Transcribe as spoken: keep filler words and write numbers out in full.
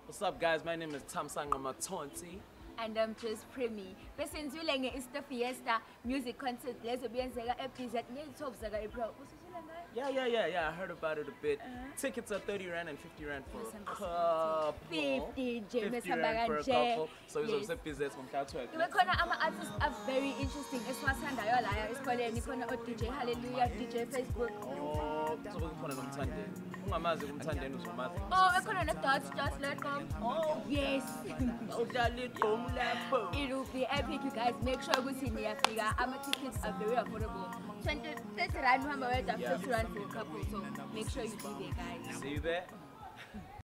What's up, guys? My name is Tam Sangamatonti. And I'm just Premi. Since we like it's the Fiesta music concert, let's be in the episode. April. Yeah, yeah, yeah, yeah. I heard about it a bit. Uh-huh. Tickets are thirty rand and fifty rand for a couple. fifty, fifty rand for a couple. So it's also business from Caltech. We're gonna have artists are very interesting. It's what Sandayola is called Nikona D J Hallelujah, D J Facebook. Oh, so we're going to Mtande. Ungamazi umthandeni uzomazi. Oh, we're going to dots just let go. Oh, yes. It will be epic, you guys. Make sure we see near figure. Our tickets are very affordable. twenty, thirty rand, fifty rand for a couple. So make sure you be there, guys. See you there.